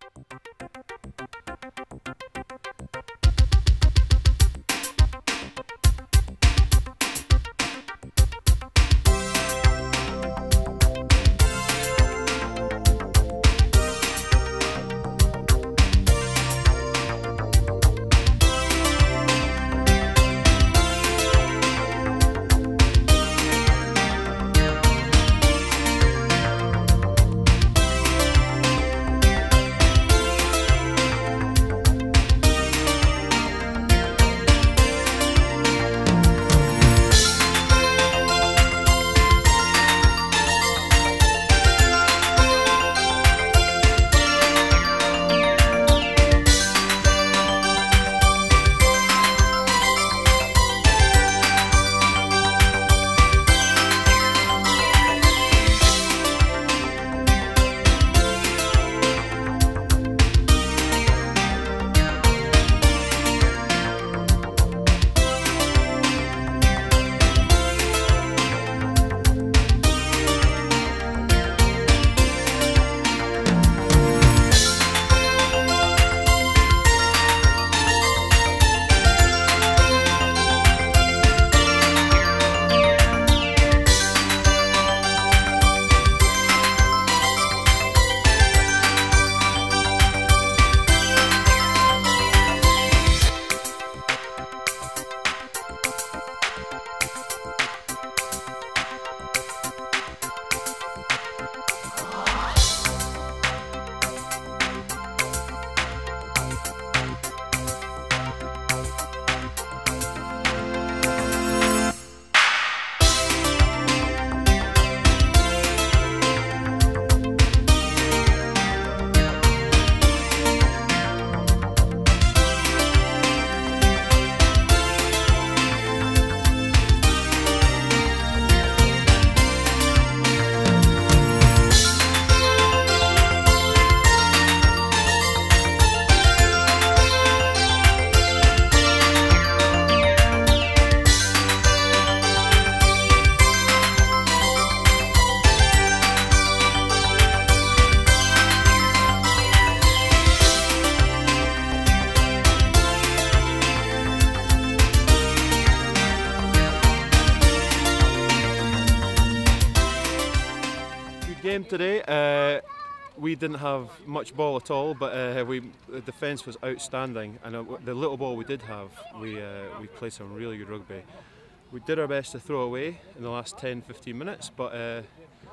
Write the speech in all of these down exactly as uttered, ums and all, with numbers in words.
Game today. Uh, we didn't have much ball at all, but uh, we the defence was outstanding, and uh, the little ball we did have, we uh, we played some really good rugby. We did our best to throw away in the last ten fifteen minutes, but uh,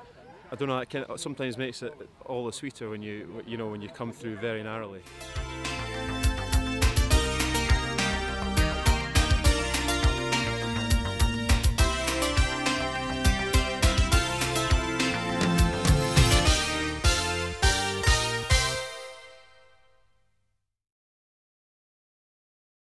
I don't know. It kind of sometimes makes it all the sweeter when you you know when you come through very narrowly.